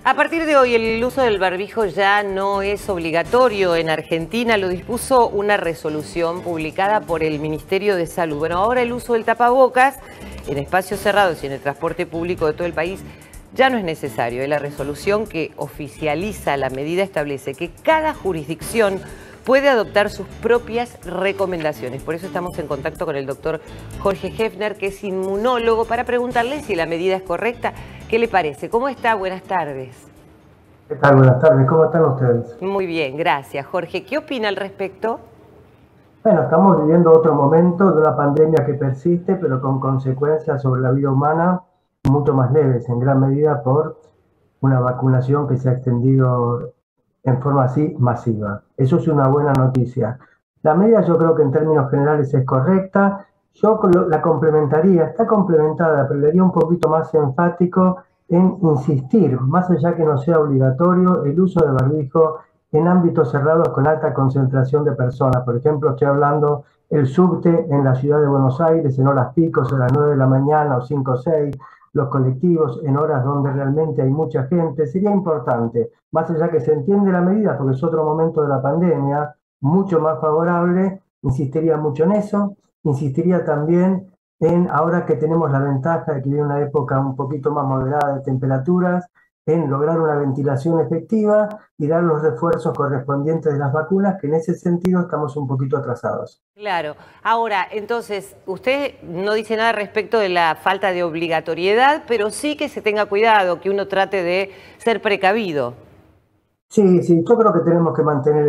A partir de hoy, el uso del barbijo ya no es obligatorio. En Argentina lo dispuso una resolución publicada por el Ministerio de Salud. Bueno, ahora el uso del tapabocas en espacios cerrados y en el transporte público de todo el país ya no es necesario. La resolución que oficializa la medida establece que cada jurisdicción puede adoptar sus propias recomendaciones. Por eso estamos en contacto con el doctor Jorge Hefner, que es inmunólogo, para preguntarle si la medida es correcta. ¿Qué le parece? ¿Cómo está? Buenas tardes. ¿Qué tal? Buenas tardes. ¿Cómo están ustedes? Muy bien, gracias. Jorge, ¿qué opina al respecto? Bueno, estamos viviendo otro momento de una pandemia que persiste, pero con consecuencias sobre la vida humana mucho más leves, en gran medida por una vacunación que se ha extendido en forma así masiva. Eso es una buena noticia. La medida yo creo que en términos generales es correcta. Yo la complementaría, está complementada, pero le haría un poquito más enfático en insistir, más allá que no sea obligatorio, el uso de barbijo en ámbitos cerrados con alta concentración de personas. Por ejemplo, estoy hablando el subte en la ciudad de Buenos Aires en horas picos, a las 9 de la mañana o 5 o 6, los colectivos en horas donde realmente hay mucha gente. Sería importante, más allá que se entiende la medida, porque es otro momento de la pandemia, mucho más favorable, insistiría mucho en eso, insistiría también en, ahora que tenemos la ventaja de que viene una época un poquito más moderada de temperaturas, en lograr una ventilación efectiva y dar los refuerzos correspondientes de las vacunas, que en ese sentido estamos un poquito atrasados. Claro. Ahora, entonces, usted no dice nada respecto de la falta de obligatoriedad, pero sí que se tenga cuidado, que uno trate de ser precavido. Sí, yo creo que tenemos que mantener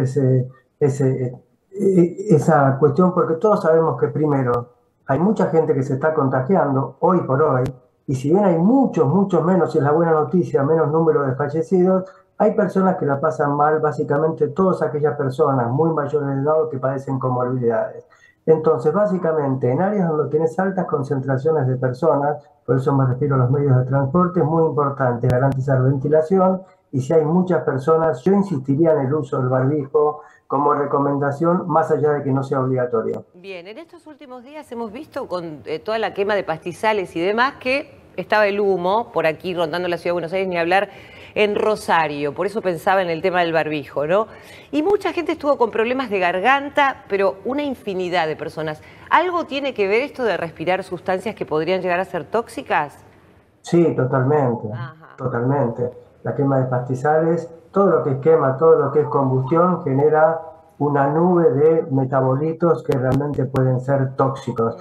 esa cuestión, porque todos sabemos que primero hay mucha gente que se está contagiando hoy por hoy, y si bien hay muchos menos, y es la buena noticia, menos número de fallecidos, hay personas que la pasan mal, básicamente todas aquellas personas muy mayores de edad que padecen comorbilidades. Entonces, básicamente, en áreas donde tienes altas concentraciones de personas, por eso me refiero a los medios de transporte, es muy importante garantizar ventilación, y si hay muchas personas, yo insistiría en el uso del barbijo como recomendación, más allá de que no sea obligatorio. Bien, en estos últimos días hemos visto con toda la quema de pastizales y demás que estaba el humo por aquí rondando la ciudad de Buenos Aires, ni hablar en Rosario. Por eso pensaba en el tema del barbijo, ¿no? Y mucha gente estuvo con problemas de garganta, pero una infinidad de personas. ¿Algo tiene que ver esto de respirar sustancias que podrían llegar a ser tóxicas? Sí, totalmente, Ajá. totalmente. La quema de pastizales, todo lo que es quema, todo lo que es combustión genera una nube de metabolitos que realmente pueden ser tóxicos.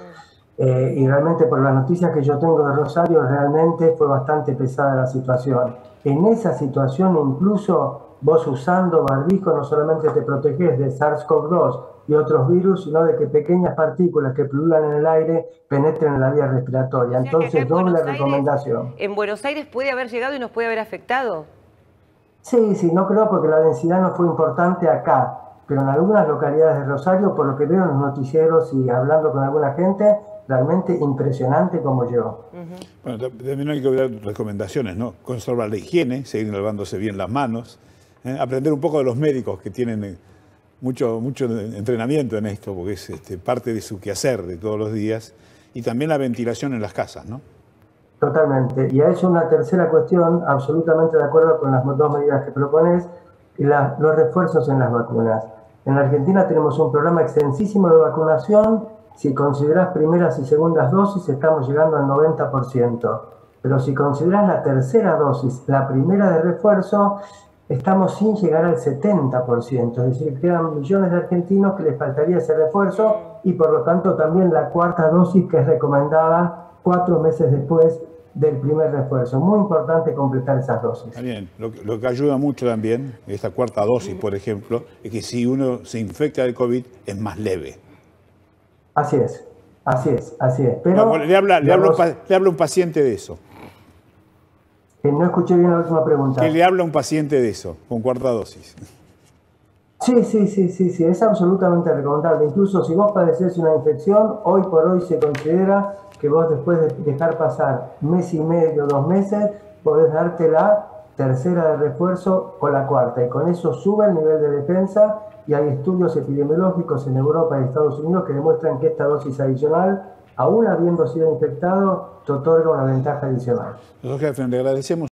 Y realmente por las noticias que yo tengo de Rosario, realmente fue bastante pesada la situación. En esa situación, incluso vos usando barbijo, no solamente te proteges de SARS-CoV-2 y otros virus, sino de que pequeñas partículas que pululan en el aire penetren en la vía respiratoria. O sea que acá Entonces, doble recomendación. En Buenos Aires puede haber llegado y nos puede haber afectado. Sí, no creo porque la densidad no fue importante acá, pero en algunas localidades de Rosario, por lo que veo en los noticieros y hablando con alguna gente, realmente impresionante como yo. Bueno, también hay que dar recomendaciones, ¿no? Conservar la higiene, seguir lavándose bien las manos, aprender un poco de los médicos que tienen mucho entrenamiento en esto, porque es parte de su quehacer de todos los días, y también la ventilación en las casas, ¿no? Totalmente. Y a eso una tercera cuestión, absolutamente de acuerdo con las dos medidas que propones, los refuerzos en las vacunas. En la Argentina tenemos un programa extensísimo de vacunación. Si considerás primeras y segundas dosis, estamos llegando al 90%. Pero si considerás la tercera dosis, la primera de refuerzo, estamos sin llegar al 70%. Es decir, quedan millones de argentinos que les faltaría ese refuerzo y por lo tanto también la cuarta dosis que es recomendada 4 meses después del primer refuerzo. Muy importante completar esas dosis. Está bien. Lo que ayuda mucho también, esta cuarta dosis, por ejemplo, es que si uno se infecta de COVID es más leve. Así es. Pero no, le habla un paciente de eso. No escuché bien la última pregunta. ¿Qué le habla un paciente de eso, con cuarta dosis? Sí, es absolutamente recomendable. Incluso si vos padecés una infección, hoy por hoy se considera que vos después de dejar pasar mes y medio, 2 meses, podés darte la tercera de refuerzo o la cuarta. Y con eso sube el nivel de defensa y hay estudios epidemiológicos en Europa y Estados Unidos que demuestran que esta dosis adicional, aún habiendo sido infectado, te otorga una ventaja adicional. Doctor Hefner, le agradecemos.